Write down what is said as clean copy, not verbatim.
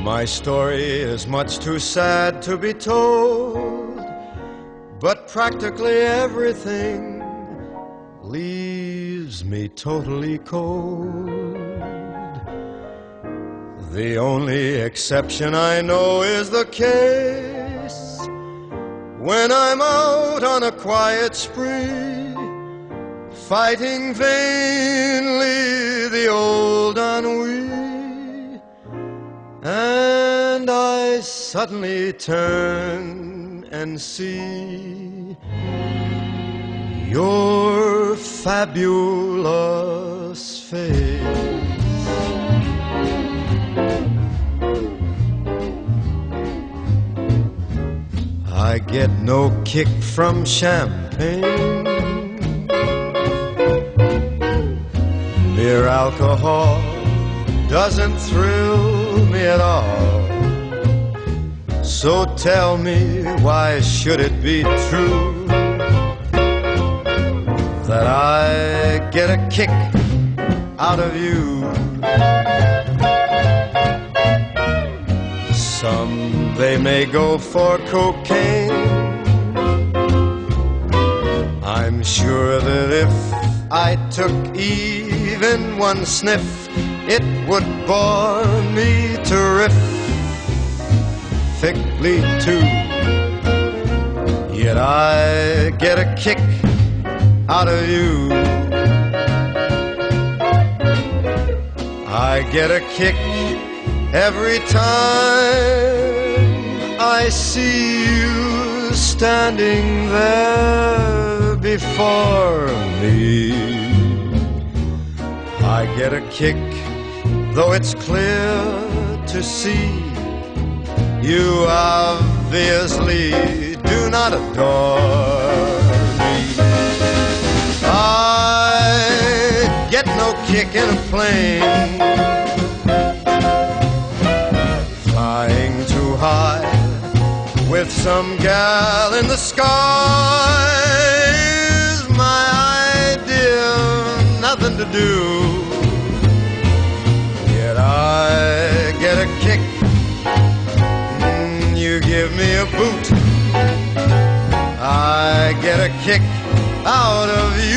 My story is much too sad to be told, but practically everything leaves me totally cold. The only exception I know is the case when I'm out on a quiet spree, fighting vainly the old ennui. And I suddenly turn and see your fabulous face. I get no kick from champagne, mere alcohol doesn't thrill me at all. So tell me, why should it be true that I get a kick out of you? Some, they may go for cocaine. I'm sure that if I took even one sniff, it would bore me terrifically too. Yet I get a kick out of you. I get a kick every time I see you standing there before me. I get a kick, though it's clear to see you obviously do not adore me. I get no kick in a plane, flying too high with some gal in the sky is my idea of nothing to do. I get a kick, you give me a boot. I get a kick out of you.